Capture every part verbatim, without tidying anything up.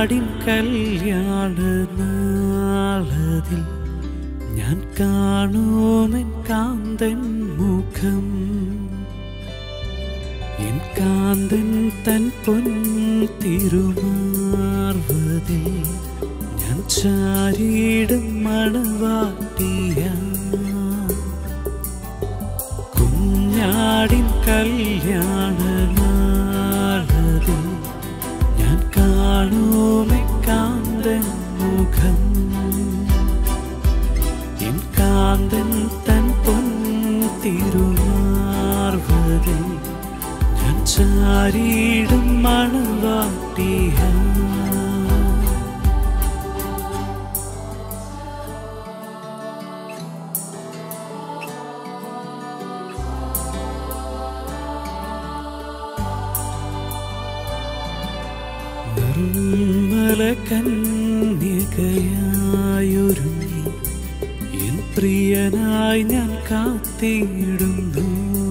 കുഞ്ഞാടിൻ കല്യാണ നാളതിൽ ഞാൻ കാണുമെൻ കാന്തൻ മുഖം. എൻ കാന്തൻ തൻ പൊൻ തിരുമാർവതിൽ ഞാൻ ചാരിയിടും മണവാട്ടിയ. കുഞ്ഞാടിൻ കല്യാണ നാളതിൽ ഞാൻ കാണുമെൻ കാന്തൻ മുഖം. എൻ കാന്തൻ തൻ പൊൻ തിരുമാർവതിൽ ഞാൻ ചാരിയിടും മണവാട്ടിയ. നിർമ്മല കന്യകയായൊരുങ്ങി എൻ പ്രിയനായി ഞാൻ കാത്തിടുന്നു.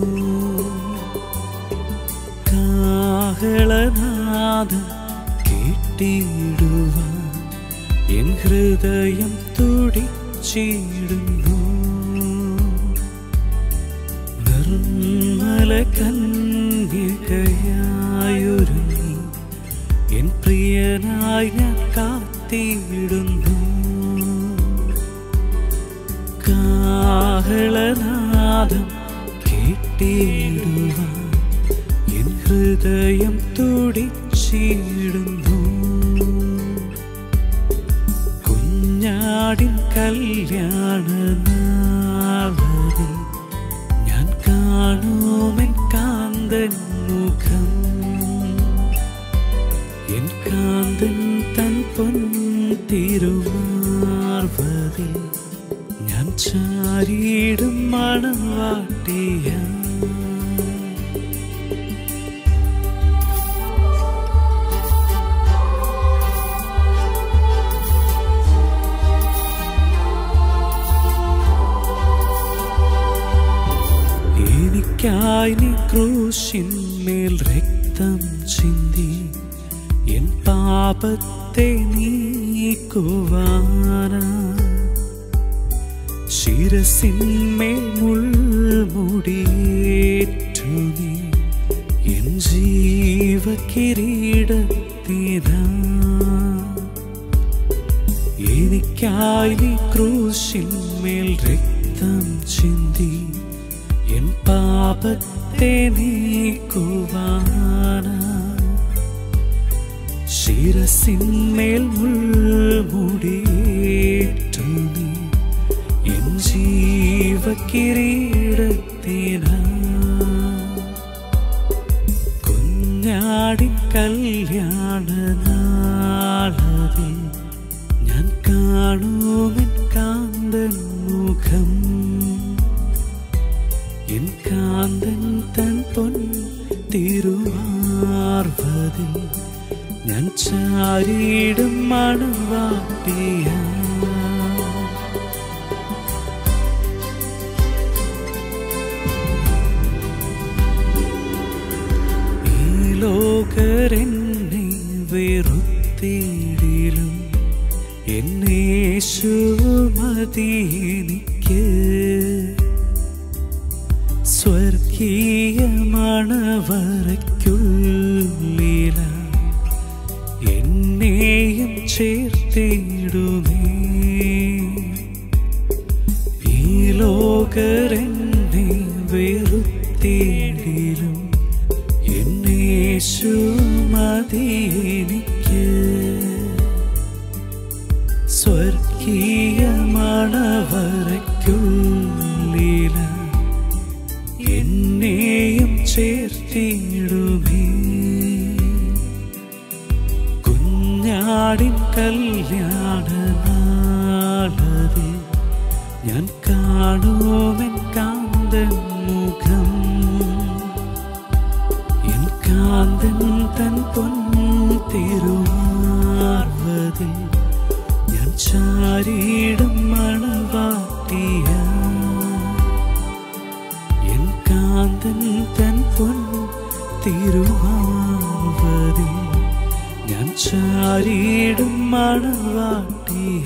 കാഹളനാദം കേട്ടിടുവാൻ എൻ ഹൃദയം തുടിച്ചിടുന്നു. നിർമ്മല കന്യകയായൊരുങ്ങി എൻ പ്രിയനായി ഞാൻ കാത്തിടുന്നു. കാഹളനാദം കേട്ടിടുവാൻ എൻ ഹൃദയം തുടിച്ചിടുന്നു. കുഞ്ഞാടിൻ കല്യാണ നാളതിൽ ഞാൻ കാണുമെൻ കാന്തൻ മുഖം. എൻ കാന്തൻ തൻ പൊൻ തിരുമാർവതിൽ ഞാൻ ചാരിയിടും മണവാട്ടിയ. എനിക്കായി നീ ക്രൂശിന്മേൽ രക്തം ചിന്തി എൻ പാപത്തെ നീക്കുവാനാ. ശിരസിന്മേൽ മുൾമുടിയേറ്റു നീ എൻ ജീവകിരീടത്തിനാ. എനിക്കായി നീ ക്രൂശിന്മേൽ രക്തം ചിന്തി എൻ പാപത്തെ നീക്കുവാനാ. ശിരസിന്മേൽ മുൾമുടിയേറ്റു നീ എൻ ജീവകിരീടത്തിനാ. കുഞ്ഞാടിൻ കല്യാണ നാളതിൽ ഞാൻ കാണുമെൻ കാന്തൻ മുഖം. എൻ കാന്തൻ തൻ പൊൻ തിരുമാർവതിൽ ഞാൻ ചാരിയിടും മണവാട്ടിയ. ഈ ലോകരെന്നെ വെറുത്തിടിലും എന്നേശു മതി എനിക്ക്. സ്വർഗീയ മണവറയ്ക്കുള്ളില എന്നെയും ചേർത്തിടുമേ. ഈ ലോകരെന്നെ വെറുത്തിടിലും എന്നേശു മതി എനിക്ക്. സ്വർഗീയ മണവറയ്ക്കുള്ളില എന്നെയും ചേർത്തിടുമേ. കുഞ്ഞാടിൻ കല്യാണ നാളതിൽ ഞാൻ കാണുമെൻ കാന്തൻ മുഖം. എൻ കാന്തൻ തൻ പൊൻ തിരുമാർവതിൽ ഞാൻ ചാരിയിടും മണവാട്ടിയ. എൻ കാന്തൻ തൻ പൊൻ തിരുമാർവതിൽ ഞാൻ ചാരിയിടും മണവാട്ടിയ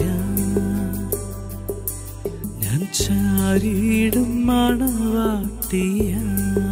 ഞാൻ ചാരിയിടും മണവാട്ടിയ